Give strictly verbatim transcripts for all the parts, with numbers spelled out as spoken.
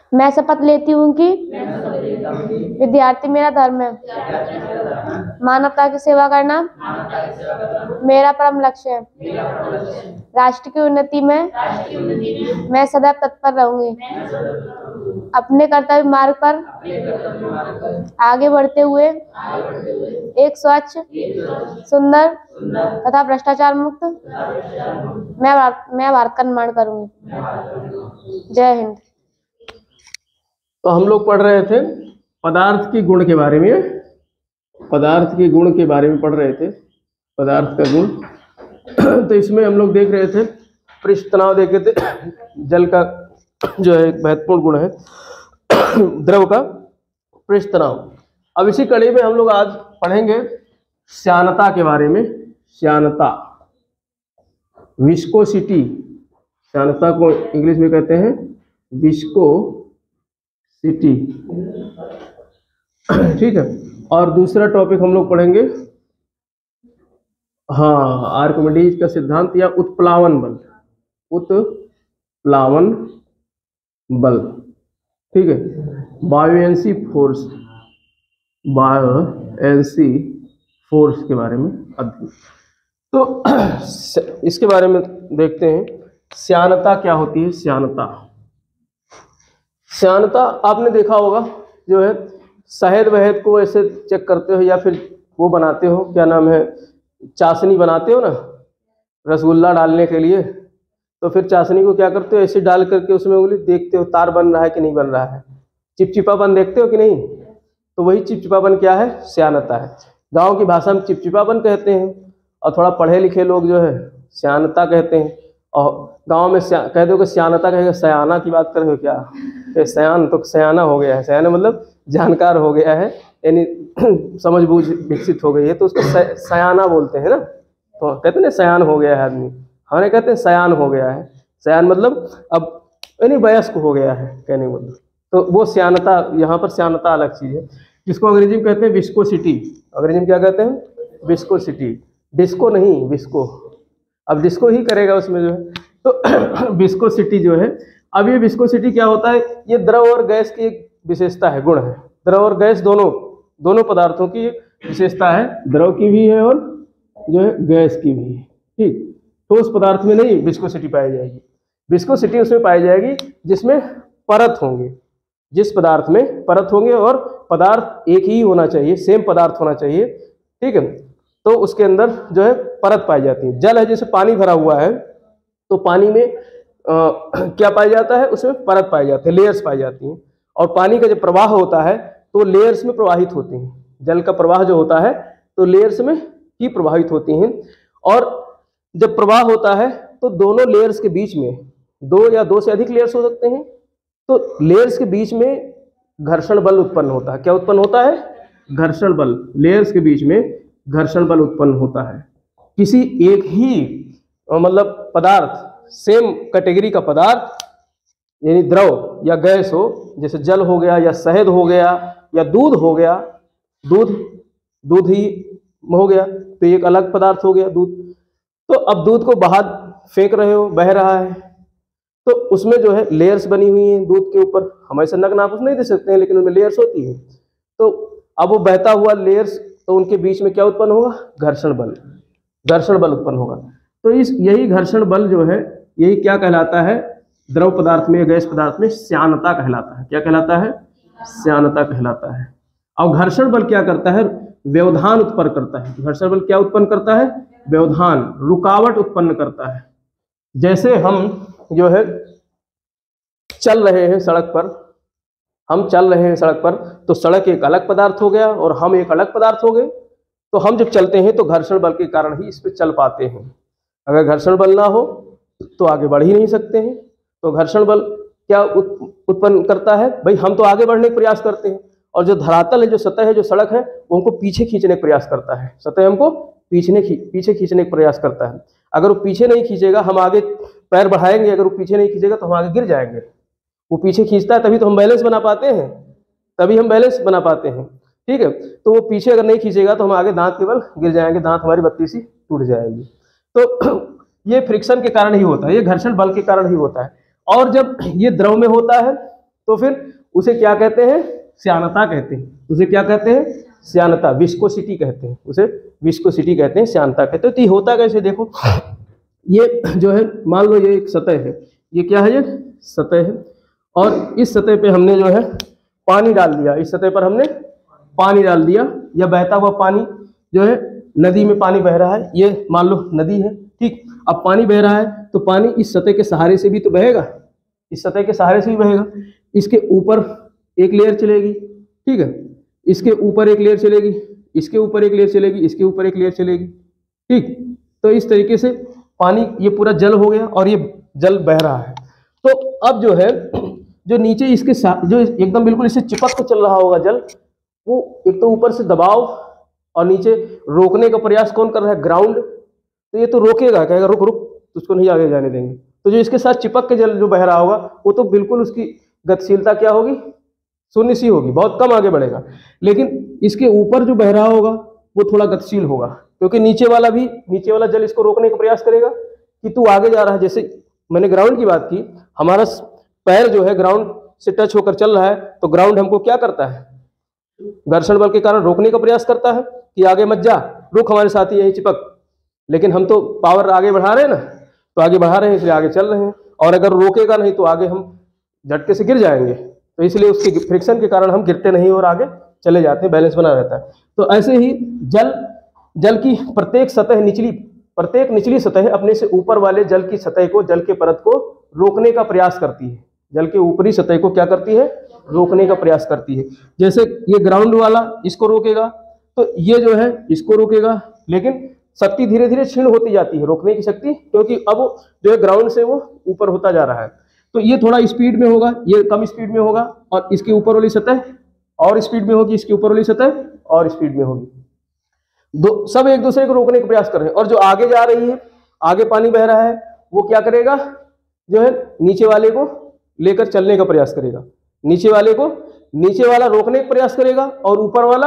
मैं शपथ लेती हूँ कि विद्यार्थी मेरा धर्म है। मानवता की सेवा करना मेरा परम लक्ष्य है। राष्ट्र की उन्नति में मैं सदैव तत्पर रहूंगी। अपने कर्तव्य मार्ग पर आगे बढ़ते हुए एक स्वच्छ, सुंदर तथा भ्रष्टाचार मुक्त मैं भारत मैं भारत का निर्माण करूंगी। जय हिंद। तो हम लोग पढ़ रहे थे पदार्थ की गुण के बारे में, पदार्थ के गुण के बारे में पढ़ रहे थे, पदार्थ का गुण। तो इसमें हम लोग देख रहे थे पृष्ठ तनाव देखे थे, जल का जो है एक महत्वपूर्ण गुण है, द्रव का पृष्ठ तनाव। अब इसी कड़ी में हम लोग आज पढ़ेंगे श्यानता के बारे में। श्यानता, विस्कोसिटी, श्यानता को इंग्लिश में कहते हैं विस्कोसिटी, ठीक है। और दूसरा टॉपिक हम लोग पढ़ेंगे हाँ आर्किमिडीज का सिद्धांत या उत्प्लावन बल, उत्प्लावन बल, ठीक है। बायोएंसी फोर्स, बायोएंसी फोर्स के बारे में अध्ययन। तो इसके बारे में देखते हैं श्यानता क्या होती है। श्यानता, श्यानता आपने देखा होगा जो है शहद वहद को ऐसे चेक करते हो या फिर वो बनाते हो, क्या नाम है, चाशनी बनाते हो ना रसगुल्ला डालने के लिए, तो फिर चाशनी को क्या करते हो, ऐसे डाल करके उसमें उंगली देखते हो तार बन रहा है कि नहीं बन रहा है, चिपचिपापन देखते हो कि नहीं, तो वही चिपचिपापन क्या है, श्यानता है। गांव की भाषा में चिपचिपापन कहते हैं और थोड़ा पढ़े लिखे लोग जो है श्यानता कहते हैं। और गांव में कह दो कि श्यानता कहेगा, सयाना की बात कर रहे हो क्या, कि सयान तो सयाना हो गया है, सयाना मतलब जानकार हो गया है, यानी समझ बूझ विकसित हो गई है, तो उसको सयाना बोलते हैं ना। तो कहते हैं ना सयान हो गया है आदमी, हमारे कहते हैं सयान हो गया है, सयान मतलब अब यानी वयस्क हो गया है कहने को, तो वो श्यानता, यहाँ पर श्यानता अलग चीज़ है, जिसको अंग्रेजी में कहते हैं विस्कोसिटी। अंग्रेजी में क्या कहते हैं, विस्कोसिटी, डिस्को नहीं विस्को, अब डिस्को ही करेगा उसमें जो है, तो विस्कोसिटी जो है। अब ये विस्कोसिटी क्या होता है, ये द्रव और गैस की एक विशेषता है, गुण है। द्रव और गैस दोनों दोनों पदार्थों की विशेषता है, द्रव की भी है और जो है गैस की भी है, ठीक। तो उस पदार्थ में नहीं विस्कोसिटी पाई जाएगी, विस्कोसिटी उसमें पाई जाएगी जिसमें परत होंगे, जिस पदार्थ में परत होंगे और पदार्थ एक ही होना चाहिए, सेम पदार्थ होना चाहिए, ठीक है, तो उसके अंदर जो है परत पाई जाती है। जल है, जैसे पानी भरा हुआ है तो पानी में आ, क्या पाया जाता है, उसमें परत पाई जाती है, लेयर्स पाई जाती हैं। और पानी का जब प्रवाह होता है तो लेयर्स में प्रवाहित होते हैं, जल का प्रवाह जो होता है तो लेयर्स में ही प्रवाहित होती हैं। और जब प्रवाह होता है तो दोनों लेयर्स के बीच में, दो या दो से अधिक लेयर्स हो सकते हैं, तो लेयर्स के बीच में घर्षण बल उत्पन्न होता है। क्या उत्पन्न होता है, घर्षण बल, लेयर्स के बीच में घर्षण बल उत्पन्न होता है। किसी एक ही मतलब पदार्थ, सेम कैटेगरी का पदार्थ, यानी द्रव या गैस हो, जैसे जल हो गया या शहद हो गया या दूध हो गया, दूध दूध ही हो गया तो एक अलग पदार्थ हो गया दूध। तो अब दूध को बाहर फेंक रहे हो, बह रहा है, तो उसमें जो है लेयर्स बनी हुई हैं दूध के ऊपर, हम ऐसे नग्न आप नहीं दे सकते हैं लेकिन उनमें लेयर्स होती है। तो अब वो बहता हुआ लेयर्स, तो उनके बीच में क्या उत्पन्न होगा, घर्षण बल, घर्षण बल उत्पन्न होगा। तो इस यही घर्षण बल जो है, यही क्या कहलाता है, द्रव पदार्थ में, गैस पदार्थ में श्यानता कहलाता है। क्या कहलाता है, श्यानता कहलाता है। और घर्षण बल क्या करता है, व्यवधान उत्पन्न करता है। घर्षण बल क्या उत्पन्न करता है, व्यवधान, रुकावट उत्पन्न करता है। जैसे हम जो है चल रहे हैं सड़क पर, हम चल रहे हैं सड़क पर, तो सड़क एक अलग पदार्थ हो गया और हम एक अलग पदार्थ हो गए। तो हम जब चलते हैं तो घर्षण बल के कारण ही इस पर चल पाते हैं। अगर घर्षण बल ना हो तो आगे बढ़ ही नहीं सकते हैं। तो घर्षण बल क्या उत्पन्न करता है, भाई हम तो आगे बढ़ने का प्रयास करते हैं, और जो धरातल है, जो सतह है, जो सड़क है, वो हमको पीछे खींचने का प्रयास करता है। सतह हमको पीछे पीछे खींचने का प्रयास करता है। अगर वो पीछे नहीं खींचेगा, हम आगे पैर बढ़ाएंगे, अगर वो पीछे नहीं खींचेगा तो हम आगे गिर जाएंगे। वो पीछे खींचता है तभी तो हम बैलेंस बना पाते हैं, तभी हम बैलेंस बना पाते हैं, ठीक है। तो वो पीछे अगर नहीं खींचेगा तो हम आगे दांत केवल गिर जाएंगे, दांत हमारी बत्ती सी टूट जाएगी। तो ये फ्रिक्शन के कारण ही होता है, ये घर्षण बल के कारण ही होता है। और जब ये द्रव में होता है तो फिर उसे क्या कहते हैं, श्यानता कहते हैं। उसे क्या कहते हैं, श्यानता, विस्कोसिटी कहते हैं, उसे विस्कोसिटी कहते हैं, श्यानता कहते हैं। तो ये होता कैसे, देखो ये जो है मान लो ये एक सतह है, ये क्या है, ये सतह है, और इस सतह पे हमने जो है पानी डाल दिया, इस सतह पर हमने पानी डाल दिया, या बहता हुआ पानी जो है, नदी में पानी बह रहा है, ये मान लो नदी है, ठीक। अब पानी बह रहा है तो पानी इस सतह के सहारे से भी तो बहेगा, इस सतह के सहारे से भी बहेगा। इसके ऊपर एक लेयर चलेगी, ठीक है, इसके ऊपर एक लेयर चलेगी, इसके ऊपर एक लेयर चलेगी, इसके ऊपर एक लेयर चलेगी, ठीक। तो इस तरीके से पानी, ये पूरा जल हो गया और ये जल बह रहा है। तो अब जो है, जो नीचे इसके साथ जो एकदम बिल्कुल इससे चिपक के चल रहा होगा जल, वो एक तो ऊपर से दबाव और नीचे रोकने का प्रयास कौन कर रहा है, ग्राउंड। तो ये तो रोकेगा, कहेगा रुक रुक, उसको नहीं आगे जाने देंगे। तो जो इसके साथ चिपक के जल जो बह रहा होगा, वो तो बिल्कुल उसकी गतिशीलता क्या होगी, शून्य सी होगी, बहुत कम आगे बढ़ेगा। लेकिन इसके ऊपर जो बह रहा होगा वो थोड़ा गतिशील होगा, क्योंकि नीचे वाला भी, नीचे वाला जल इसको रोकने का प्रयास करेगा कि तू आगे जा रहा है। जैसे मैंने ग्राउंड की बात की, हमारा पैर जो है ग्राउंड से टच होकर चल रहा है, तो ग्राउंड हमको क्या करता है, घर्षण बल के कारण रोकने का प्रयास करता है कि आगे मत जा, रुक हमारे साथ ही यहीं चिपक। लेकिन हम तो पावर आगे बढ़ा रहे हैं ना, तो आगे बढ़ा रहे हैं इसलिए आगे चल रहे हैं, और अगर रोकेगा नहीं तो आगे हम झटके से गिर जाएंगे, तो इसलिए उसके फ्रिक्शन के कारण हम गिरते नहीं और आगे चले जाते हैं, बैलेंस बना रहता है। तो ऐसे ही जल जल की प्रत्येक सतह, निचली प्रत्येक निचली सतह अपने से ऊपर वाले जल की सतह को, जल के परत को रोकने का प्रयास करती है। जल के ऊपरी सतह को क्या करती है, रोकने का प्रयास करती है। जैसे ये ग्राउंड वाला इसको रोकेगा, तो ये जो है इसको रोकेगा, लेकिन शक्ति धीरे धीरे क्षीण होती जाती है, रोकने की शक्ति, क्योंकि अब जो है ग्राउंड से वो ऊपर होता जा रहा है। तो ये थोड़ा स्पीड में होगा, ये कम स्पीड में होगा, और इसके ऊपर वाली सतह और स्पीड में होगी, इसके ऊपर वाली सतह और स्पीड में होगी। दो सब एक दूसरे को रोकने का प्रयास कर रहे हैं। और जो आगे जा रही है, आगे पानी बह रहा है, वो क्या करेगा, जो है नीचे वाले को लेकर चलने का प्रयास करेगा, नीचे वाले को, नीचे वाला रोकने का प्रयास करेगा और ऊपर वाला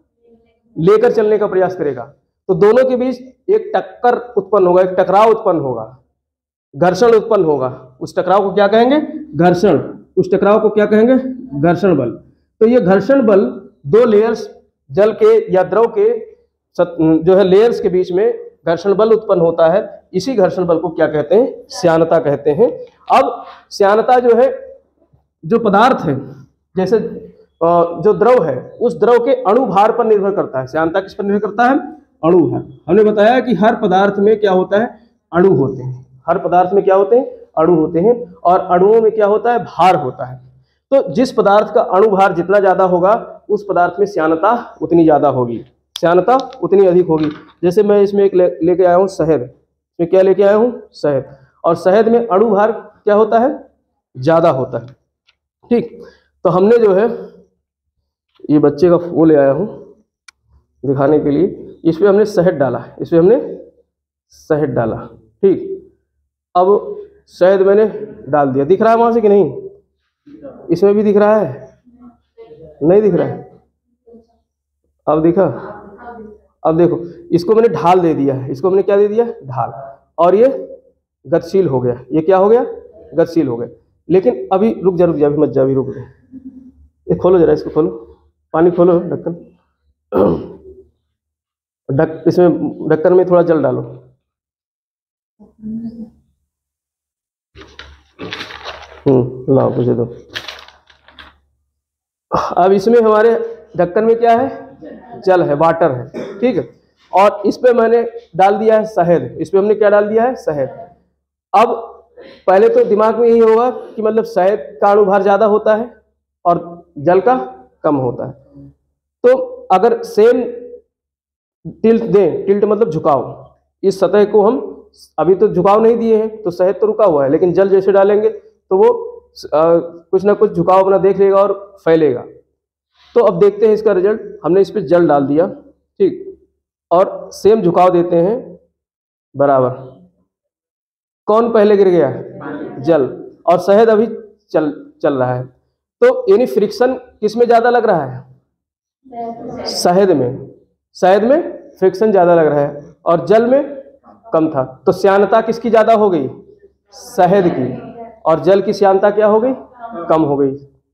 लेकर चलने का प्रयास करेगा। तो दोनों के बीच एक टक्कर उत्पन्न होगा, एक टकराव उत्पन्न होगा, घर्षण उत्पन्न होगा। उस टकराव को क्या कहेंगे, घर्षण। उस टकराव को क्या कहेंगे, घर्षण बल। तो ये घर्षण बल दो लेयर्स, जल के या द्रव के जो है लेयर्स के बीच में घर्षण बल उत्पन्न होता है। इसी घर्षण बल को क्या कहते हैं, श्यानता कहते हैं। अब श्यानता जो है, जो पदार्थ है, जैसे जो द्रव है, उस द्रव के अणु भार पर निर्भर करता है। श्यानता किस पर निर्भर करता है, अणु भार। हमने बताया कि हर पदार्थ में क्या होता है, अणु होते हैं। हर पदार्थ में क्या होते हैं, अणु होते हैं, और अणुओं में क्या होता है, भार होता है। तो जिस पदार्थ का अणु भार जितना ज्यादा होगा, उस पदार्थ में श्यानता उतनी ज्यादा होगी, श्यानता उतनी अधिक होगी। जैसे मैं इसमें एक ले, लेके आया हूँ शहद, इसमें क्या लेके आया हूँ, शहद। और शहद में अणु भार क्या होता है, ज्यादा होता है, ठीक। तो हमने जो है ये बच्चे का वो ले आया हूँ दिखाने के लिए, इसमें हमने शहद डाला, इसमें हमने शहद डाला, ठीक। अब शहद मैंने डाल दिया, दिख रहा है वहां से कि नहीं, इसमें भी दिख रहा है, नहीं दिख रहा है, अब दिखा। अब देखो, इसको मैंने ढाल दे दिया है, इसको मैंने क्या दे दिया, ढाल, और ये गतिशील हो गया। ये क्या हो गया, गतिशील हो गया। लेकिन अभी रुक जा, रुक जा, अभी मत जा, अभी रुक जा, ये खोलो जरा, इसको खोलो, पानी खोलो, ढक्कन ढक इसमें ढक्कन में थोड़ा जल डालो। हम्म लाओ, मुझे दो। अब इसमें हमारे ढक्कन में क्या है, जल है, वाटर है, ठीक है। और इस पे मैंने डाल दिया है शहद, इस पे हमने क्या डाल दिया है, शहद। अब पहले तो दिमाग में यही होगा कि मतलब शहद का अणुभार ज्यादा होता है और जल का कम होता है। तो अगर सेम टिल्ट दें, टिल्ट मतलब झुकाव, इस सतह को हम अभी तो झुकाव नहीं दिए हैं, तो शहद तो रुका हुआ है, लेकिन जल जैसे डालेंगे तो वो आ, कुछ ना कुछ झुकाव अपना देख लेगा और फैलेगा। तो अब देखते हैं इसका रिजल्ट। हमने इस पर जल डाल दिया, ठीक, और सेम झुकाव देते हैं बराबर। कौन पहले गिर गया, जल, और शहद अभी चल चल रहा है। तो यानी फ्रिक्शन किस में ज्यादा लग रहा है, शहद में। शहद में फ्रिक्शन ज्यादा लग रहा है और जल में कम था। तो श्यानता किसकी ज्यादा हो गई, शहद की, और जल की श्यानता क्या हो गई, कम हो गई।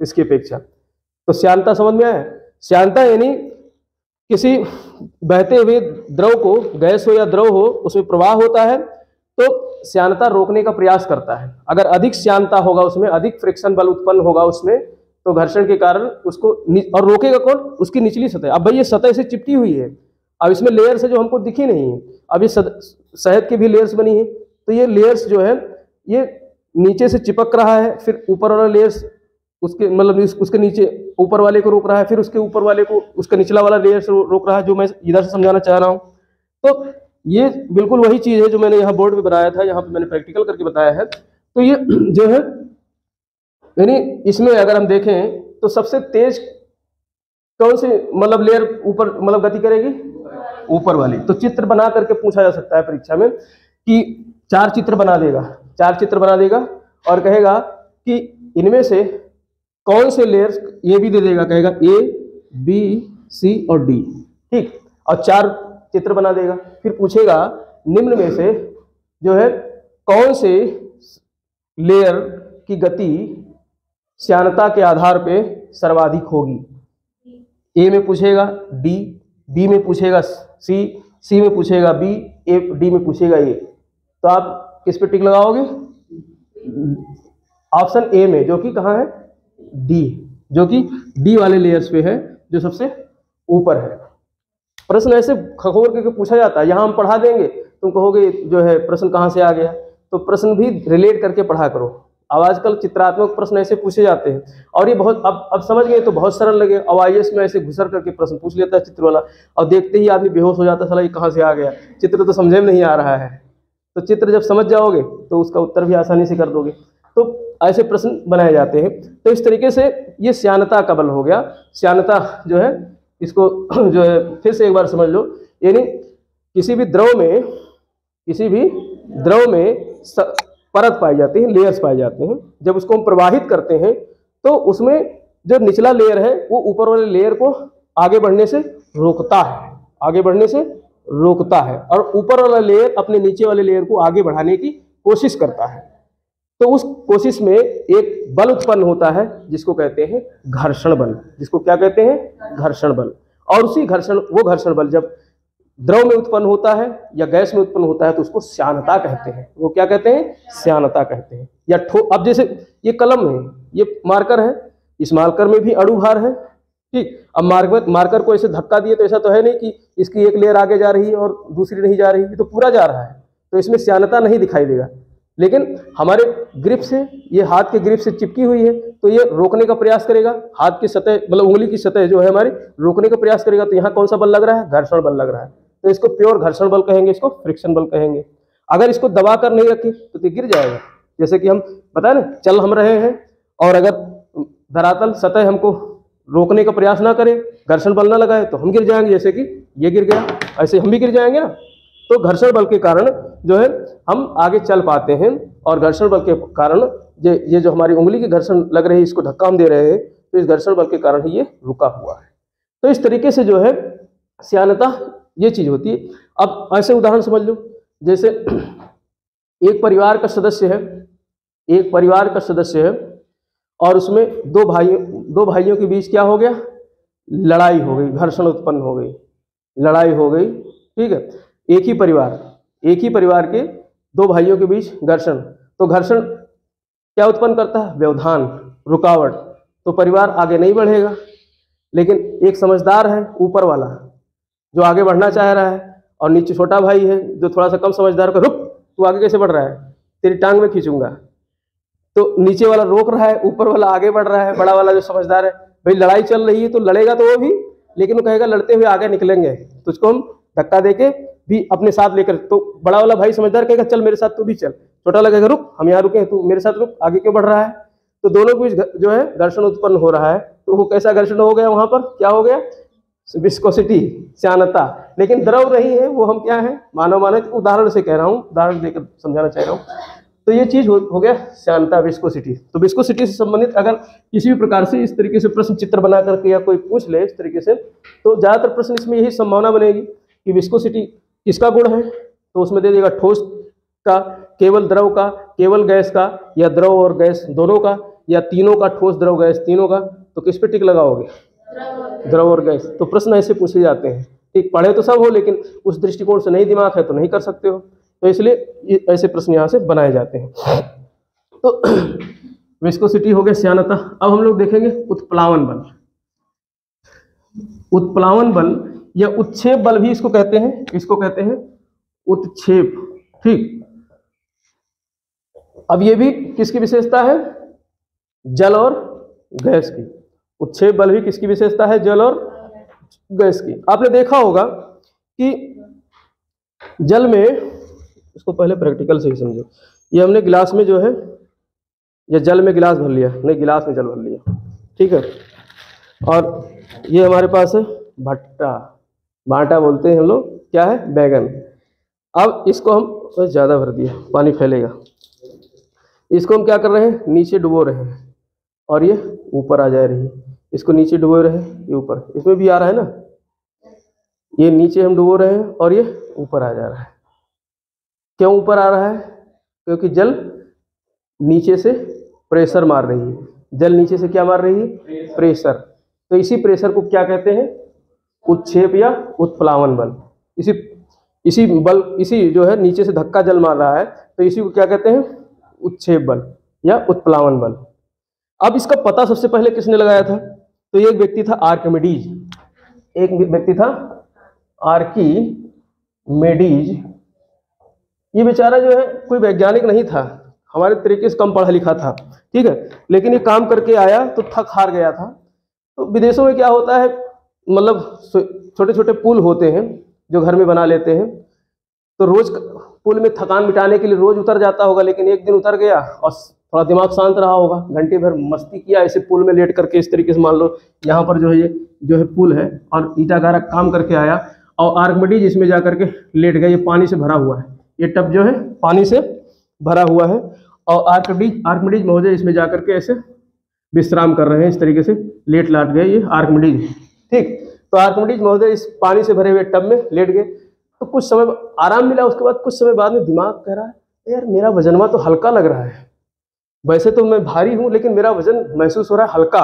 इसकी अपेक्षा। तो श्यानता समझ में आया? श्यानता यानी किसी बहते हुए द्रव को, गैस हो या द्रव हो, उसमें प्रवाह होता है तो श्यानता रोकने का प्रयास करता है। अगर अधिक श्यानता होगा उसमें, अधिक फ्रिक्शन बल उत्पन्न होगा उसमें, तो घर्षण के कारण उसको, और रोकेगा कौन? उसकी निचली सतह। अब भाई ये सतह से चिपटी हुई है, अब इसमें लेयर्स है जो हमको दिखी नहीं है। अब ये शहद की भी लेयर्स बनी है, तो ये लेयर्स जो है ये नीचे से चिपक रहा है, फिर ऊपर वाला लेयर्स उसके मतलब उसके नीचे ऊपर वाले को रोक रहा है, फिर उसके ऊपर वाले को उसका निचला वाला लेयर्स रोक रहा है, जो मैं इधर से समझाना चाह रहा हूँ। तो ये बिल्कुल वही चीज़ है जो मैंने यहाँ बोर्ड पे बनाया था, यहाँ पे मैंने प्रैक्टिकल करके बताया है। तो ये जो है यानी इसमें अगर हम देखें तो सबसे तेज कौन सी मतलब लेयर ऊपर मतलब गति करेगी? ऊपर वाली। तो चित्र बना करके पूछा जा सकता है परीक्षा में कि चार चित्र बना देगा, चार चित्र बना देगा और कहेगा कि इनमें से कौन से लेयर्स, ये भी दे देगा, कहेगा ए बी सी और डी, ठीक, और चार चित्र बना देगा। फिर पूछेगा निम्न में से जो है कौन से लेयर की गति श्यानता के आधार पे सर्वाधिक होगी। ए में पूछेगा डी, बी में पूछेगा सी, सी में पूछेगा बी, ए डी में पूछेगा ए। तो आप किस पे टिक लगाओगे? ऑप्शन ए में, जो कि कहाँ है? डी, जो कि डी वाले लेयर्स पे है, जो सबसे ऊपर है। प्रश्न ऐसे खगोल करके पूछा जाता है, यहाँ हम पढ़ा देंगे, तुम कहोगे जो है प्रश्न कहाँ से आ गया। तो प्रश्न भी रिलेट करके पढ़ा करो। अब आजकल चित्रात्मक प्रश्न ऐसे पूछे जाते हैं और ये बहुत अब अब समझ गए तो बहुत सरल लगे। अब आई ए एस में ऐसे घुसर करके प्रश्न पूछ लेता है चित्र वाला, और देखते ही आदमी बेहोश हो जाता है, साला ये कहाँ से आ गया, चित्र तो समझे में नहीं आ रहा है। तो चित्र जब समझ जाओगे तो उसका उत्तर भी आसानी से कर दोगे। तो ऐसे प्रश्न बनाए जाते हैं। तो इस तरीके से ये श्यानता का बल हो गया। श्यानता जो है इसको जो है फिर से एक बार समझ लो, यानी किसी भी द्रव में किसी भी द्रव में परत पाई जाती है, लेयर्स पाए जाते हैं। जब उसको हम प्रवाहित करते हैं तो उसमें जो निचला लेयर है वो ऊपर वाले लेयर को आगे बढ़ने से रोकता है, आगे बढ़ने से रोकता है, और ऊपर वाला लेयर अपने नीचे वाले लेयर को आगे बढ़ाने की कोशिश करता है। तो उस कोशिश में एक बल उत्पन्न होता है जिसको कहते हैं घर्षण बल। जिसको क्या कहते हैं? घर्षण बल। और उसी घर्षण वो घर्षण बल जब द्रव में उत्पन्न होता है या गैस में उत्पन्न होता है तो उसको श्यानता कहते हैं। वो क्या कहते हैं? श्यानता कहते हैं। या ठो अब जैसे ये कलम है, ये मार्कर है, इस मार्कर में भी अणु भार है, ठीक। अब मार्कर मार्कर को ऐसे धक्का दिए तो ऐसा तो है नहीं कि इसकी एक लेयर आगे जा रही है और दूसरी नहीं जा रही है, तो पूरा जा रहा है, तो इसमें श्यानता नहीं दिखाई देगा। लेकिन हमारे ग्रिप से, ये हाथ के ग्रिप से चिपकी हुई है, तो ये रोकने का प्रयास करेगा, हाथ की सतह मतलब उंगली की सतह जो है हमारी रोकने का प्रयास करेगा। तो यहाँ कौन सा बल लग रहा है? घर्षण बल लग रहा है। तो इसको प्योर घर्षण बल कहेंगे, इसको फ्रिक्शन बल कहेंगे। अगर इसको दबा कर नहीं रखे तो ये गिर जाएगा। जैसे कि हम बताए ना, चल हम रहे हैं और अगर धरातल सतह हमको रोकने का प्रयास ना करे, घर्षण बल ना लगाए, तो हम गिर जाएंगे। जैसे कि ये गिर गया, ऐसे हम भी गिर जाएंगे ना। तो घर्षण बल के कारण जो है हम आगे चल पाते हैं, और घर्षण बल के कारण ये ये जो हमारी उंगली की घर्षण लग रही है, इसको धक्का हम दे रहे हैं, तो इस घर्षण बल के कारण ही ये रुका हुआ है। तो इस तरीके से जो है श्यानता ये चीज होती है। अब ऐसे उदाहरण समझ लो, जैसे एक परिवार का सदस्य है, एक परिवार का सदस्य है और उसमें दो भाइयों दो भाइयों के बीच क्या हो गया? लड़ाई हो गई, घर्षण उत्पन्न हो गई, लड़ाई हो गई, ठीक है। एक ही परिवार एक ही परिवार के दो भाइयों के बीच घर्षण, तो घर्षण क्या उत्पन्न करता है? व्यवधान, रुकावट। तो परिवार आगे नहीं बढ़ेगा। लेकिन एक समझदार है ऊपर वाला जो आगे बढ़ना चाह रहा है, और नीचे छोटा भाई है जो थोड़ा सा कम समझदार, का रुक, तू आगे कैसे बढ़ रहा है, तेरी टांग में खींचूंगा। तो नीचे वाला रोक रहा है, ऊपर वाला आगे बढ़ रहा है। बड़ा वाला जो समझदार है, भाई लड़ाई चल रही है तो लड़ेगा तो वो भी, लेकिन वो कहेगा लड़ते हुए आगे निकलेंगे, तुझको हम धक्का देके भी अपने साथ लेकर। तो बड़ा वाला भाई समझदार कहेगा चल मेरे साथ तू भी चल, छोटा लगेगा रुक, हम यहाँ रुके, तू मेरे साथ रुक, आगे क्यों बढ़ रहा है। तो दोनों के बीच जो है घर्षण उत्पन्न हो रहा है। तो वो कैसा घर्षण हो गया? वहां पर क्या हो गया? विस्कोसिटी, श्यानता। लेकिन द्रव नहीं है, वो हम क्या है? मानव मानव उदाहरण से कह रहा हूँ, उदाहरण देकर समझाना चाह रहा हूँ। तो ये चीज हो, हो गया श्यानता, विस्कोसिटी। तो विस्कोसिटी से संबंधित अगर किसी भी प्रकार से इस तरीके से प्रश्न चित्र बना करके या कोई पूछ ले इस तरीके से, तो ज्यादातर प्रश्न इसमें यही संभावना बनेगी कि विस्कोसिटी किसका गुण है, तो उसमें दे देगा ठोस का, केवल द्रव का, केवल गैस का, या द्रव और गैस दोनों का, या तीनों का, ठोस द्रव गैस तीनों का, तो किस पे टिक लगाओगे? द्रव और गैस। तो प्रश्न ऐसे पूछे जाते हैं। ठीक, पढ़े तो सब हो लेकिन उस दृष्टिकोण से नहीं दिमाग है तो नहीं कर सकते हो, तो इसलिए ऐसे प्रश्न यहाँ से बनाए जाते हैं। तो विस्कोसिटी हो गया, श्यानता। अब हम लोग देखेंगे उत्प्लावन बल। उत्प्लावन बल या उत्क्षेप बल भी इसको कहते हैं, इसको कहते हैं उत्क्षेप। ठीक, अब ये भी किसकी विशेषता है? जल और गैस की। उत्क्षेप बल भी किसकी विशेषता है? जल और गैस की। आपने देखा होगा कि जल में, इसको पहले प्रैक्टिकल से ही समझो, ये हमने गिलास में जो है, या जल में गिलास भर लिया, नहीं गिलास में जल भर लिया, ठीक है, और ये हमारे पास है भट्टा, भाटा बोलते हैं हम लोग, क्या है? बैगन। अब इसको हम ज़्यादा भर दिया, पानी फैलेगा, इसको हम क्या कर रहे हैं? नीचे डुबो रहे हैं और ये ऊपर आ जा रही है। इसको नीचे डुबो रहे हैं, ये ऊपर, इसमें भी आ रहा है ना, ये नीचे हम डुबो रहे हैं और ये ऊपर आ जा रहा है। क्यों ऊपर आ रहा है? क्योंकि जल नीचे से प्रेशर मार रही है। जल नीचे से क्या मार रही है? प्रेशर। तो इसी प्रेशर को क्या कहते हैं? उत्क्षेप या उत्प्लावन बल। इसी इसी बल, इसी जो है नीचे से धक्का जल मार रहा है, तो इसी को क्या कहते हैं? उत्क्षेप बल या उत्प्लावन बल। अब इसका पता सबसे पहले किसने लगाया था? तो ये एक व्यक्ति था आर्किमिडीज। एक व्यक्ति था आर्किमिडीज। ये बेचारा जो है कोई वैज्ञानिक नहीं था, हमारे तरीके से कम पढ़ा लिखा था, ठीक है, लेकिन ये काम करके आया तो थक हार गया था। तो विदेशों में क्या होता है, मतलब छोटे छोटे पुल होते हैं जो घर में बना लेते हैं, तो रोज पुल में थकान मिटाने के लिए रोज उतर जाता होगा, लेकिन एक दिन उतर गया और थोड़ा दिमाग शांत रहा होगा, घंटे भर मस्ती किया ऐसे पुल में लेट करके। इस तरीके से मान लो यहाँ पर जो है, ये जो है पुल है और ईटा गारा काम करके आया और आर्किमिडीज इसमें जा करके लेट गया। ये पानी से भरा हुआ है, ये टब जो है पानी से भरा हुआ है और आर्किमिडीज आर्किमिडीज महोदय इसमें जा करके ऐसे विश्राम कर रहे हैं, इस तरीके से लेट लाट गए ये आर्किमिडीज। ठीक, तो आर्किमिडीज महोदय इस पानी से भरे हुए टब में लेट गए, तो कुछ समय आराम मिला। उसके बाद कुछ समय बाद में दिमाग कह रहा है यार मेरा वजनवा तो हल्का लग रहा है, वैसे तो मैं भारी हूं लेकिन मेरा वजन महसूस हो रहा है हल्का।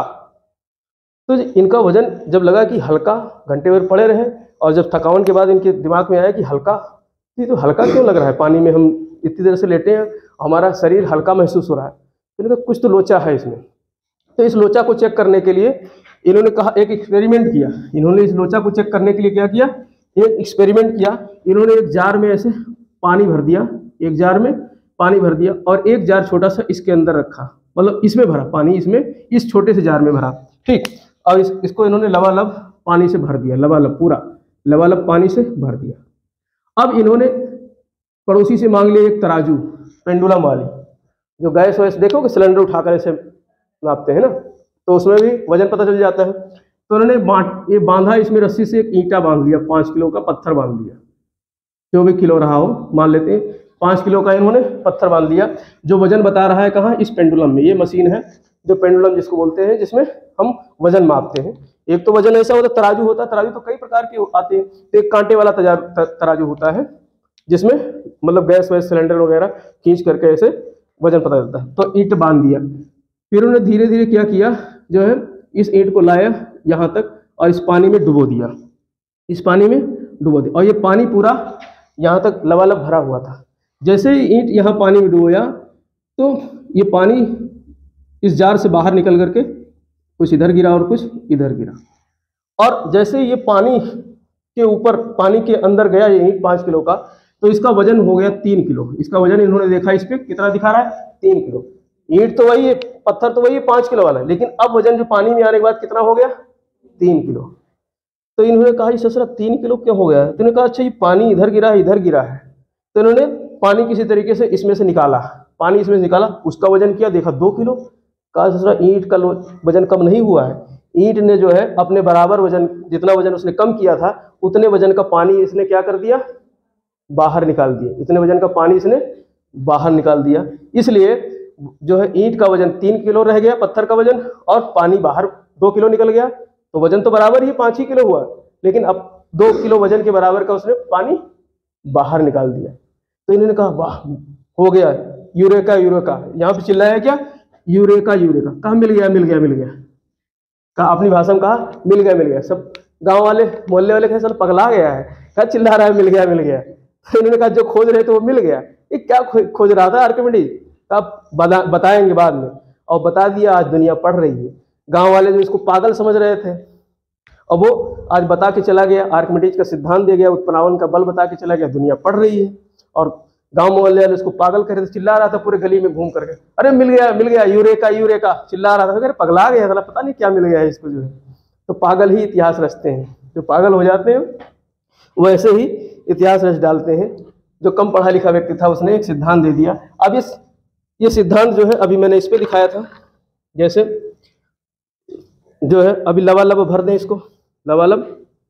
तो इनका वजन जब लगा कि हल्का, घंटे भर पड़े रहे और जब थकान के बाद इनके दिमाग में आया कि हल्का, ये तो हल्का क्यों लग रहा है, पानी में हम इतनी देर से लेटे हैं, हमारा शरीर हल्का महसूस हो रहा है। तो इन्होंने कुछ तो लोचा है इसमें। तो इस लोचा को चेक करने के लिए इन्होंने कहा, एक एक्सपेरिमेंट किया। इन्होंने इस लोचा को चेक करने के लिए क्या किया? एक एक्सपेरिमेंट किया। इन्होंने एक जार में ऐसे पानी भर दिया, एक जार में पानी भर दिया और एक जार छोटा सा इसके अंदर रखा, मतलब इसमें भरा पानी, इसमें इस छोटे से जार में भरा। ठीक, और इस, इसको इन्होंने लबालब पानी से भर दिया, लबालब पूरा लबालब पानी से भर दिया। अब इन्होंने पड़ोसी से मांग लिया एक तराजू, पेंडुलम वाली, जो गैस वैस देखो कि सिलेंडर उठाकर ऐसे नापते हैं ना, तो उसमें भी वजन पता चल जाता है। तो उन्होंने बांट ये बांधा, इसमें रस्सी से एक ईंटा बांध लिया, पाँच किलो का पत्थर बांध दिया, जो भी किलो रहा हो मान लेते हैं, पाँच किलो का इन्होंने पत्थर बांध दिया, जो वजन बता रहा है कहाँ? इस पेंडुलम में। ये मशीन है जो पेंडुलम जिसको बोलते हैं, जिसमें हम वजन मापते हैं। एक तो वजन ऐसा होता है, तराजू होता है, तराजू तो कई प्रकार के आते हैं। तो एक कांटे वाला तराजू होता है जिसमें मतलब गैस वैस सिलेंडर वगैरह खींच करके ऐसे वजन पता चलता है। तो ईंट बांध दिया, फिर उन्होंने धीरे धीरे क्या किया, जो है इस ईंट को लाया यहाँ तक और इस पानी में डुबो दिया, इस पानी में डुबो दिया, और ये पानी पूरा यहाँ तक लबालब भरा हुआ था। जैसे ही ईंट यहाँ पानी में डुबोया तो ये पानी इस जार से बाहर निकल करके कुछ इधर गिरा और कुछ इधर गिरा, और जैसे ये पानी के ऊपर, पानी के अंदर गया ये ईंट पाँच किलो का, तो इसका वजन हो गया तीन किलो। इसका वजन इन्होंने देखा, इस पे कितना दिखा रहा है? तीन किलो। ईंट तो वही है, पत्थर तो वही है पाँच किलो वाला है, लेकिन अब वजन जो पानी में आने के बाद कितना हो गया? तीन किलो। तो इन्होंने कहा ये ससुरा तीन किलो क्यों हो गया है? तो इन्होंने कहा अच्छा ये पानी इधर गिरा है, इधर गिरा है। तो इन्होंने पानी किसी तरीके से इसमें से निकाला, पानी इसमें से निकाला, उसका वजन किया, देखा दो किलो। कहा ससुरा ईंट का वजन कम नहीं हुआ है, ईंट ने जो है अपने बराबर वजन, जितना वजन उसने कम किया था उतने वजन का पानी इसने क्या कर दिया? बाहर निकाल दिया। इतने वजन का पानी इसने बाहर निकाल दिया, इसलिए जो है ईंट का वजन तीन किलो रह गया, पत्थर का वजन, और पानी बाहर दो किलो निकल गया। तो वजन तो बराबर ही पाँच ही किलो हुआ, लेकिन अब दो किलो वजन के बराबर का उसने पानी बाहर निकाल दिया। तो इन्होंने कहा वाह हो गया, यूरेका यूरेका। यहाँ पे चिल्लाया क्या? यूरेका यूरेका, कहा मिल गया मिल गया मिल गया, कहा अपनी भाषा में कहा मिल गया मिल गया। सब गांव वाले मोहल्ले वाले कहे सर पगला गया है, कहा चिल्ला रहा है मिल गया मिल गया। तो इन्होंने कहा जो खोज रहे थे वो मिल गया। ये क्या खोज रहा था आर्किमिडीज, कहा बता, बताएंगे बाद में, और बता दिया। आज दुनिया पढ़ रही है। गांव वाले जो इसको पागल समझ रहे थे, और वो आज बता के चला गया, आर्किमिडीज का सिद्धांत दे गया, उत्प्लावन का बल बता के चला गया, दुनिया पढ़ रही है। और गांव मोहल्ले वाले उसको पागल कर रहे थे, चिल्ला रहा था पूरे गली में घूम करके, अरे मिल गया मिल गया यूरेका यूरेका, चिल्ला रहा था। अरे पगला गया था, पता नहीं क्या मिल गया है इसको जो है। तो पागल ही इतिहास रचते हैं, जो पागल हो जाते हैं वैसे ही इतिहास रच डालते हैं। जो कम पढ़ा लिखा व्यक्ति था उसने एक सिद्धांत दे दिया। अब इस ये सिद्धांत जो है अभी मैंने इस पे दिखाया था, जैसे जो है अभी लबालब भर दें इसको, लबालब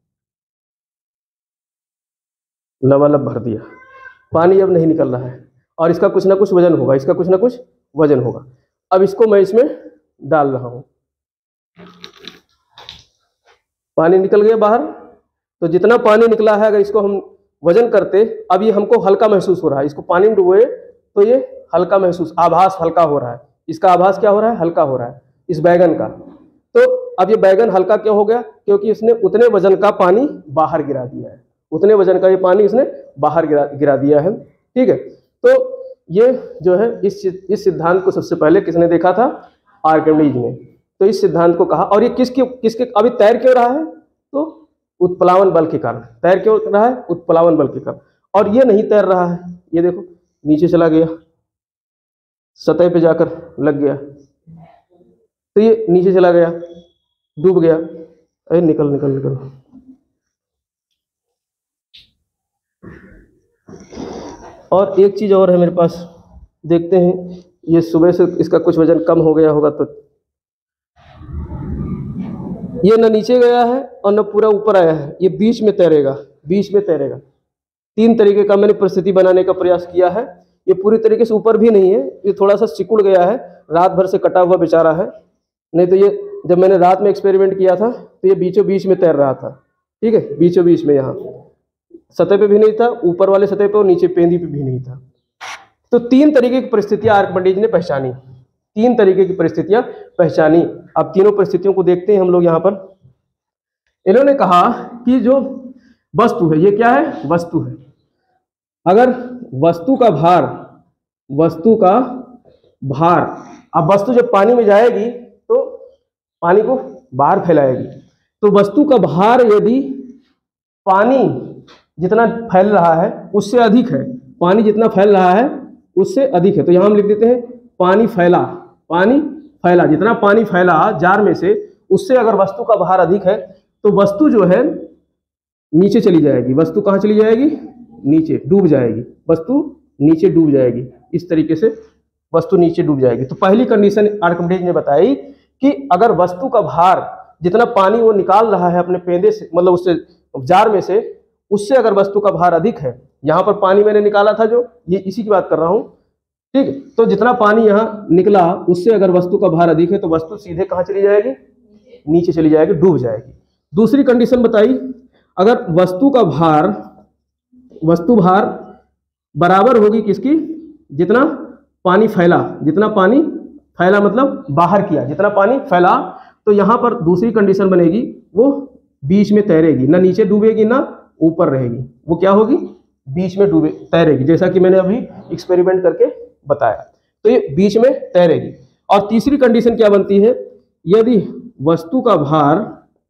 लबालब भर दिया, पानी अब नहीं निकल रहा है, और इसका कुछ ना कुछ वजन होगा, इसका कुछ ना कुछ वजन होगा। अब इसको मैं इसमें डाल रहा हूं, पानी निकल गया बाहर। तो जितना पानी निकला है अगर इसको हम वजन करते, अब ये हमको हल्का महसूस हो रहा है, इसको पानी में डुबोए तो ये हल्का महसूस, आभास हल्का हो रहा है। इसका आभास क्या हो रहा है, हल्का हो रहा है इस बैगन का। तो अब ये बैगन हल्का क्यों हो गया, क्योंकि इसने उतने वजन का पानी बाहर गिरा दिया है, उतने वजन का ये पानी इसने बाहर गिरा गिरा दिया है। ठीक है, तो ये जो है इस इस सिद्धांत को सबसे पहले किसने देखा था, आर्किमिडीज ने। तो इस सिद्धांत को कहा, और ये किसके किसके अभी तैर क्यों रहा है, तो उत्प्लावन बल के कारण तैर क्यों रहा है, उत्प्लावन बल के कारण। और ये नहीं तैर रहा है, ये देखो नीचे चला गया, सतह पे जाकर लग गया, तो ये नीचे चला गया, डूब गया। अरे निकल निकल निकल। और एक चीज और है मेरे पास, देखते हैं, ये सुबह से इसका कुछ वजन कम हो गया होगा, तो ये न नीचे गया है और न पूरा ऊपर आया है, ये बीच में तैरेगा, बीच में तैरेगा। तीन तरीके का मैंने परिस्थिति बनाने का प्रयास किया है। ये पूरी तरीके से ऊपर भी नहीं है, ये थोड़ा सा सिकुड़ गया है, रात भर से कटा हुआ बेचारा है। नहीं तो ये जब मैंने रात में एक्सपेरिमेंट किया था तो ये बीचों बीच में तैर रहा था। ठीक है, बीचों बीच में, यहाँ सतह पे भी नहीं था, ऊपर वाले सतह पे और नीचे पेंदी पे भी नहीं था। तो तीन तरीके की परिस्थितियां आर्किमिडीज ने पहचानी, तीन तरीके की परिस्थितियां पहचानी। अब तीनों परिस्थितियों को देखते हैं हम लोग यहाँ पर। इन्होंने कहा कि जो वस्तु है, ये क्या है, वस्तु है। अगर वस्तु का भार, वस्तु का भार, अब वस्तु जब पानी में जाएगी तो पानी को बाहर फैलाएगी। तो वस्तु का भार यदि पानी जितना फैल रहा है उससे अधिक है, पानी जितना फैल रहा है उससे अधिक है, तो यहाँ हम लिख देते हैं पानी फैला, पानी फैला, जितना पानी फैला जार में से उससे अगर वस्तु का भार अधिक है तो वस्तु जो है नीचे चली जाएगी। वस्तु कहाँ चली जाएगी, नीचे डूब जाएगी, वस्तु नीचे डूब जाएगी। इस तरीके से वस्तु नीचे डूब जाएगी। तो पहली कंडीशन आर्किमिडीज ने बताई कि अगर वस्तु का भार जितना पानी वो निकाल रहा है अपने पेंदे से, मतलब उससे जार में से, उससे अगर वस्तु का भार अधिक है, यहाँ पर पानी मैंने निकाला था जो, ये इसी की बात कर रहा हूँ। ठीक है, तो जितना पानी यहाँ निकला उससे अगर वस्तु का भार अधिक है तो वस्तु सीधे कहाँ चली जाएगी, नीचे चली जाएगी, डूब जाएगी। दूसरी कंडीशन बताई, अगर वस्तु का भार, वस्तु भार बराबर होगी किसकी, जितना पानी फैला, जितना पानी फैला मतलब बाहर किया, जितना पानी फैला, तो यहाँ पर दूसरी कंडीशन बनेगी, वो बीच में तैरेगी, ना नीचे डूबेगी ना ऊपर रहेगी, वो क्या होगी, बीच में डूबे तैरेगी, जैसा कि मैंने अभी एक्सपेरिमेंट करके बताया। तो ये बीच में तैरेगी। और तीसरी कंडीशन क्या बनती है, यदि वस्तु का भार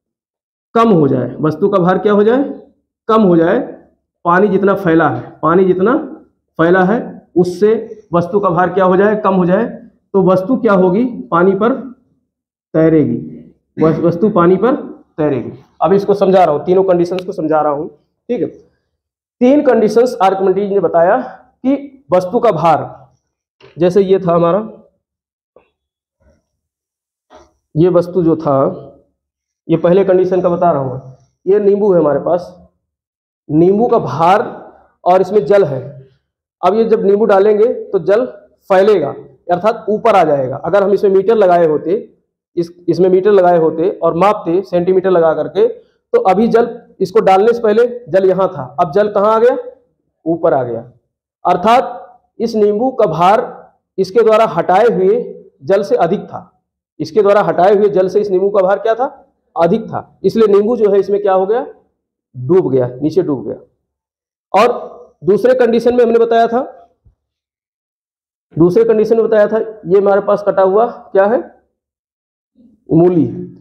कम हो जाए, वस्तु का भार क्या हो जाए, कम हो जाए, पानी जितना फैला है, पानी जितना फैला है उससे वस्तु का भार क्या हो जाए, कम हो जाए, तो वस्तु क्या होगी, पानी पर तैरेगी, वस्तु पानी पर तैरेगी। अब इसको समझा रहा हूँ, तीनों कंडीशंस को समझा रहा हूँ। ठीक है, तीन कंडीशंस आर्किमिडीज ने बताया कि वस्तु का भार, जैसे ये था हमारा, ये वस्तु जो था, ये पहले कंडीशन का बता रहा हूँ, ये नींबू है हमारे पास, नींबू का भार और इसमें जल है। अब ये जब नींबू डालेंगे तो जल फैलेगा, अर्थात ऊपर आ जाएगा। अगर हम इसमें मीटर लगाए होते, इस इसमें मीटर लगाए होते और मापते सेंटीमीटर लगा करके, तो अभी जल, इसको डालने से पहले जल यहाँ था, अब जल कहाँ आ गया, ऊपर आ गया। अर्थात इस नींबू का भार इसके द्वारा हटाए हुए जल से अधिक था। इसके द्वारा हटाए हुए जल से इस नींबू का भार क्या था? अधिक था। इसलिए नींबू जो है इसमें क्या हो गया? डूब गया, नीचे डूब गया। और दूसरे कंडीशन में हमने बताया था, दूसरे कंडीशन में बताया था ये हमारे पास कटा हुआ क्या है? मूली।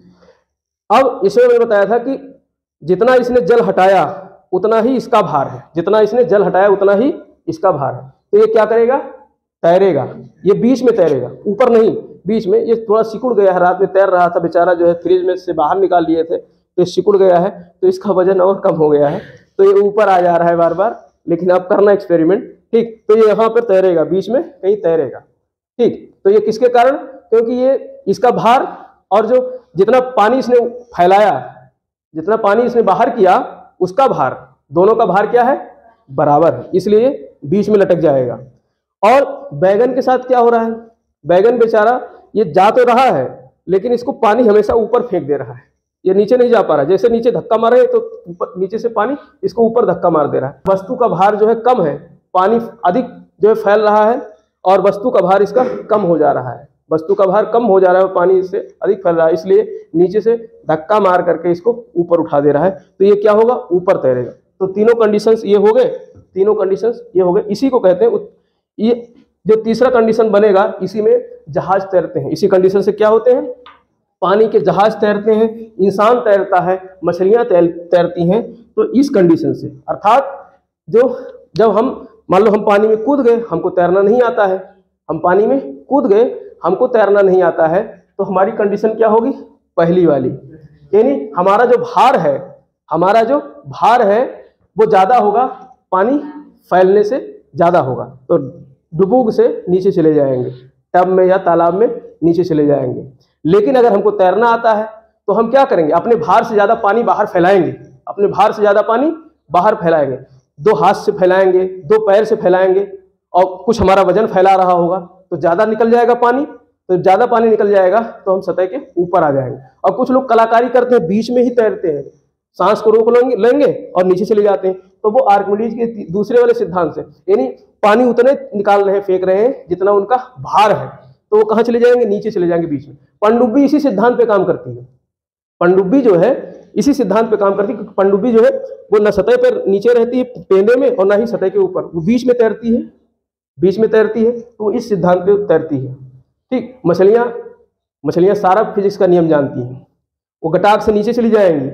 अब इसमें मैंने बताया था कि जितना इसने जल हटाया उतना ही इसका भार है, जितना इसने जल हटाया उतना ही इसका भार है। तो ये क्या करेगा? तैरेगा। ये बीच में तैरेगा, ऊपर नहीं, बीच में। ये थोड़ा सिकुड़ गया है, रात में तैर रहा था बेचारा, जो है फ्रिज में से बाहर निकाल लिए थे तो ये सिकुड़ गया है, तो इसका वजन और कम हो गया है, तो ये ऊपर आ जा रहा है बार बार। लेकिन आप करना एक्सपेरिमेंट, ठीक। तो ये यहाँ पर तैरेगा, बीच में कहीं तैरेगा, ठीक। तो ये किसके कारण? क्योंकि ये इसका भार और जो जितना पानी इसने फैलाया, जितना पानी इसने बाहर किया, उसका भार, दोनों का भार क्या है? बराबर है। इसलिए बीच में लटक जाएगा। और बैगन के साथ क्या हो रहा है? बैगन बेचारा ये जा तो रहा है लेकिन इसको पानी हमेशा ऊपर फेंक दे रहा है, ये नीचे नहीं जा पा रहा। जैसे नीचे धक्का मारे तो ऊपर, नीचे से पानी इसको ऊपर धक्का मार दे रहा है। वस्तु का भार जो है कम है, पानी अधिक जो है फैल रहा है और वस्तु का भार इसका कम हो जा रहा है। वस्तु का भार कम हो जा रहा है और पानी इससे अधिक फैल रहा है, इसलिए नीचे से धक्का मार करके इसको ऊपर उठा दे रहा है। तो ये क्या होगा? ऊपर तैरेगा। तो तीनों कंडीशंस ये हो गए, तीनों कंडीशंस ये हो गए। इसी को कहते हैं, ये जो तीसरा कंडीशन बनेगा इसी में जहाज तैरते हैं। इसी कंडीशन से क्या होते हैं? पानी के जहाज तैरते हैं, इंसान तैरता है, मछलियां तैर तैरती हैं। तो इस कंडीशन से, अर्थात जो जब हम मान लो हम पानी में कूद गए, हमको तैरना नहीं आता है, हम पानी में कूद गए, हमको तैरना नहीं आता है, तो हमारी कंडीशन क्या होगी? पहली वाली। यानी हमारा जो भार है, हमारा जो भार है वो ज्यादा होगा, पानी फैलने से ज्यादा होगा, तो डुबुक से नीचे चले जाएंगे, टब में या तालाब में नीचे चले जाएंगे। लेकिन अगर हमको तैरना आता है तो हम क्या करेंगे? अपने भार से ज्यादा पानी बाहर फैलाएंगे, अपने भार से ज्यादा पानी बाहर फैलाएंगे। दो हाथ से फैलाएंगे, दो पैर से फैलाएंगे, और कुछ हमारा वजन फैला रहा होगा तो ज्यादा निकल जाएगा पानी। तो ज्यादा पानी निकल जाएगा तो हम सतह के ऊपर आ जाएंगे। और कुछ लोग कलाकारी करते हैं, बीच में ही तैरते हैं, सांस को रोक लेंगे लेंगे और नीचे चले जाते हैं। तो वो आर्किमिडीज के दूसरे वाले सिद्धांत से, यानी पानी उतने निकाल रहे हैं, फेंक रहे हैं जितना उनका भार है, तो वो कहाँ चले जाएंगे? नीचे चले जाएंगे, बीच में। पनडुब्बी इसी सिद्धांत पे काम करती है। पनडुब्बी जो है इसी सिद्धांत पे काम करती है। पनडुब्बी जो है वो न सतह पर नीचे रहती है पेंदे में और ना ही सतह के ऊपर, वो बीच में तैरती है, बीच में तैरती है। तो इस सिद्धांत पे तैरती है, ठीक। मछलियां मछलियां सारा फिजिक्स का नियम जानती हैं। वो गटाक से नीचे चली जाएंगी,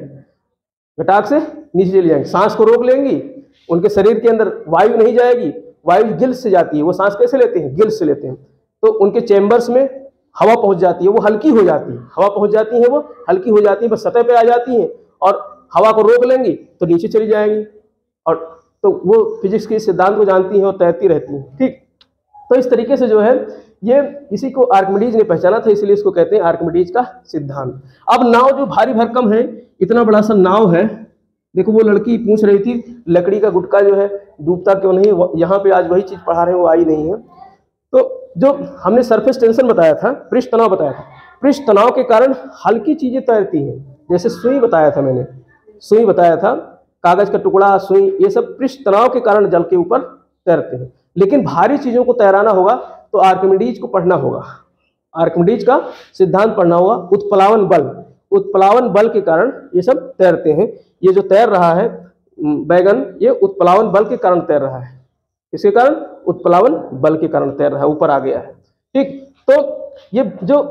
गटाक से नीचे चली जाएंगी, सांस को रोक लेंगी, उनके शरीर के अंदर वायु नहीं जाएगी, वायु गिल्स से जाती है। वो सांस कैसे लेते हैं? गिल्स से लेते हैं। तो उनके चैम्बर्स में हवा पहुंच जाती है, वो हल्की हो जाती है, हवा पहुंच जाती है, वो हल्की हो जाती है, बस सतह पे आ जाती हैं और हवा को रोक लेंगी तो नीचे चली जाएंगी। और तो वो फिजिक्स के सिद्धांत को जानती हैं और तैरती रहती हैं, ठीक। तो इस तरीके से जो है ये इसी को आर्किमिडीज ने पहचाना था, इसलिए इसको कहते हैं आर्किमिडीज का सिद्धांत। अब नाव जो भारी भरकम है, इतना बड़ा सा नाव है, देखो वो लड़की पूछ रही थी लकड़ी का गुटका जो है डूबता क्यों नहीं, यहाँ पे आज वही चीज पढ़ा रहे हैं, वो आई नहीं है। तो जो हमने सरफेस टेंशन बताया था, पृष्ठ तनाव बताया था, पृष्ठ तनाव के कारण हल्की चीजें तैरती हैं। जैसे सुई बताया था मैंने, सुई बताया था, कागज का टुकड़ा, सुई, ये सब पृष्ठ तनाव के कारण जल के ऊपर तैरते हैं। लेकिन भारी चीजों को तैराना होगा तो आर्किमिडीज को पढ़ना होगा, आर्किमिडीज का सिद्धांत पढ़ना होगा। उत्प्लावन बल, उत्प्लावन बल के कारण ये सब तैरते हैं। ये जो तैर रहा है बैगन, ये उत्प्लावन बल के कारण तैर रहा है, इसके कारण उत्प्लावन बल के कारण तैर रहा है, ऊपर आ गया है, ठीक। तो ये जो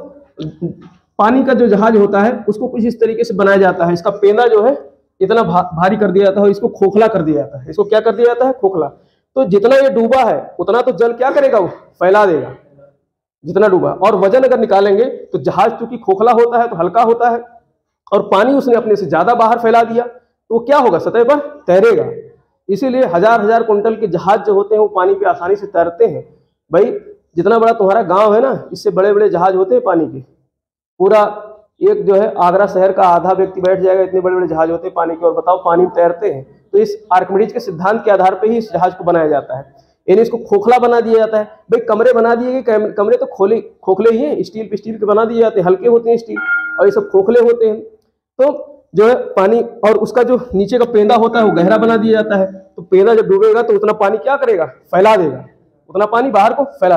पानी का जो जहाज होता है उसको कुछ इस तरीके से बनाया जाता है। इसका पेंदा जो है इतना भा, भारी कर दिया जाता है, इसको खोखला कर दिया जाता है। इसको क्या कर दिया जाता है? खोखला। तो जितना ये डूबा है उतना तो जल क्या करेगा? वो फैला देगा जितना डूबा। और वजन अगर निकालेंगे तो जहाज चूंकि खोखला होता है तो हल्का होता है, और पानी उसने अपने से ज्यादा बाहर फैला दिया तो वो क्या होगा? सतह पर तैरेगा। इसीलिए हजार हजार कुंटल के जहाज जो होते हैं वो पानी पे आसानी से तैरते हैं। भाई जितना बड़ा तुम्हारा गांव है ना, इससे बड़े बड़े जहाज होते हैं पानी के, पूरा एक जो है आगरा शहर का आधा व्यक्ति बैठ जाएगा, इतने बड़े बड़े जहाज होते हैं पानी के, और बताओ पानी में तैरते हैं। तो इस आर्किमिडीज के सिद्धांत के आधार पर ही इस जहाज को बनाया जाता है, यानी इसको खोखला बना दिया जाता है। भाई कमरे बना दिए गए, कमरे तो खोले खोखले ही हैं, स्टील स्टील के बना दिए जाते हैं, हल्के होते हैं स्टील, और ये सब खोखले होते हैं। तो जो है पानी, और उसका जो नीचे का पेंदा होता है वो गहरा बना दिया जाता है। तो पेंदा जब डूबेगा तो उतना पानी क्या करेगा? फैला देगा, उतना पानी बाहर को फैला देगा।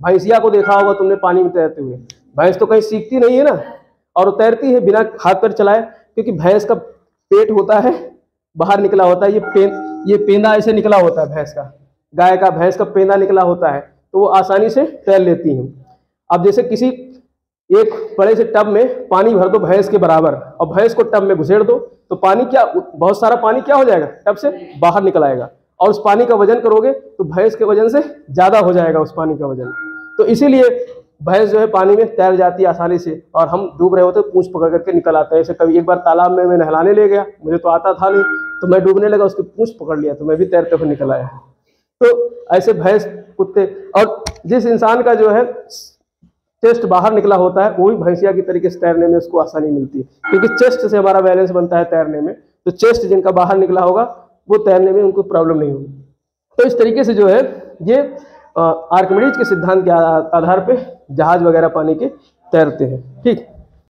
भैंसिया को देखा होगा तुमने पानी में तैरते हुए, भैंस तो कहीं सीखती नहीं है ना, और वो तैरती है बिना हाथ पैर चलाए, क्योंकि भैंस का पेट होता है बाहर निकला होता है, ये पेन ये पेंदा ऐसे निकला होता है भैंस का, गाय का भैंस का पेंदा निकला होता है, तो वो आसानी से तैर लेती हैं। अब जैसे किसी एक बड़े से टब में पानी भर दो भैंस के बराबर, और भैंस को टब में घुसेड़ दो, तो पानी क्या, बहुत सारा पानी क्या हो जाएगा, टब से बाहर निकल आएगा, और उस पानी का वजन करोगे तो भैंस के वजन से ज्यादा हो जाएगा उस पानी का वजन। तो इसीलिए भैंस जो है पानी में तैर जाती है आसानी से, और हम डूब रहे होते पूंछ पकड़ करके निकल आते हैं। ऐसे कभी एक बार तालाब में मैं नहलाने ले गया, मुझे तो आता था नहीं, तो मैं डूबने लगा, उसकी पूंछ पकड़ लिया, तो मैं भी तैरते हुए निकल आया। तो ऐसे भैंस कुत्ते, और जिस इंसान का जो है चेस्ट बाहर निकला होता है वो भी भैंसिया की तरीके से तैरने में उसको आसानी मिलती है, क्योंकि चेस्ट से हमारा बैलेंस बनता है तैरने में। तो चेस्ट जिनका बाहर निकला होगा वो तैरने में उनको प्रॉब्लम नहीं होगी। तो इस तरीके से जो है ये आर्किमिडीज के सिद्धांत के आधार पे जहाज वगैरह पानी के तैरते हैं। ठीक।